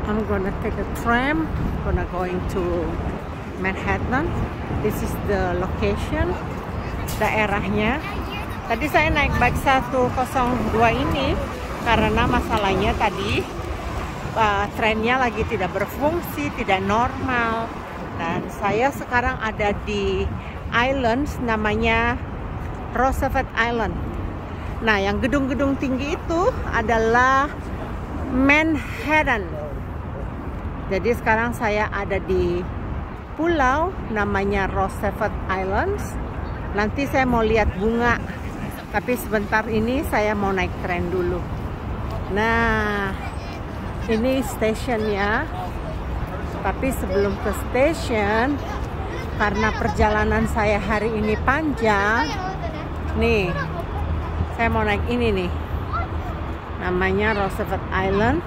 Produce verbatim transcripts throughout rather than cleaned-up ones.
I'm gonna take a tram, gonna going to Manhattan. This is the location, daerahnya. Tadi saya naik bike seratus dua ini karena masalahnya tadi uh, trennya lagi tidak berfungsi, tidak normal. Dan saya sekarang ada di island namanya Roosevelt Island. Nah, yang gedung-gedung tinggi itu adalah Manhattan. Jadi sekarang saya ada di pulau namanya Roosevelt Islands. Nanti saya mau lihat bunga. Tapi sebentar ini saya mau naik tren dulu. Nah, ini stasiunnya. Tapi sebelum ke stasiun, karena perjalanan saya hari ini panjang, nih, saya mau naik ini nih. Namanya Roosevelt Island.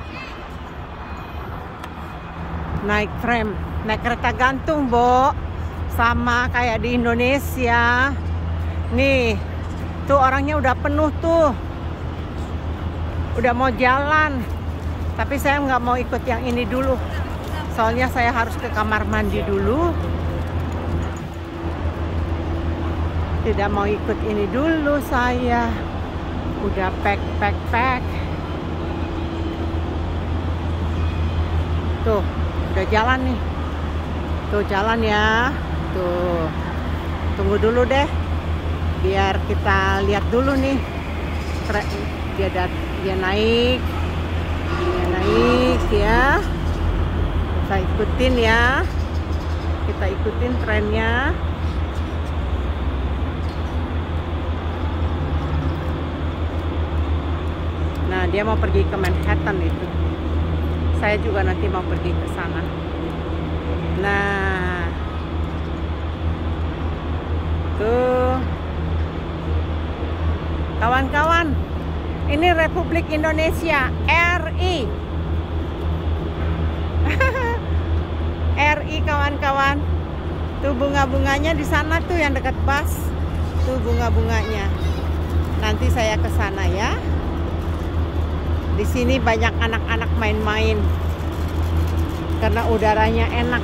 Naik tram, naik kereta gantung, Bo. Sama kayak di Indonesia. Nih, tuh orangnya udah penuh tuh. Udah mau jalan. Tapi saya nggak mau ikut yang ini dulu. Soalnya saya harus ke kamar mandi dulu. Tidak mau ikut ini dulu saya. Udah pack, pack, pack. Tuh. Udah jalan nih. Tuh jalan ya. Tuh. Tunggu dulu deh. Biar kita lihat dulu nih. Dia dia naik. Dia naik ya. Kita ikutin ya. Kita ikutin trennya. Nah, dia mau pergi ke Manhattan itu. Saya juga nanti mau pergi ke sana. Nah, tuh, kawan-kawan, ini Republik Indonesia, R I, R I kawan-kawan. Tuh bunga-bunganya di sana tuh yang dekat bus. Tuh bunga-bunganya. Nanti saya ke sana ya. Di sini banyak anak-anak main-main karena udaranya enak.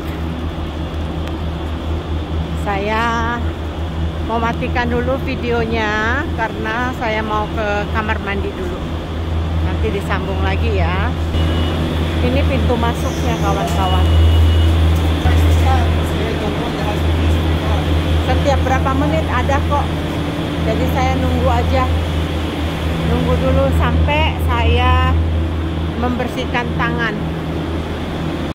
Saya mau matikan dulu videonya karena saya mau ke kamar mandi dulu. Nanti disambung lagi ya. Ini pintu masuknya kawan-kawan. Setiap berapa menit ada kok. Jadi saya nunggu aja. Nunggu dulu sampai saya membersihkan tangan.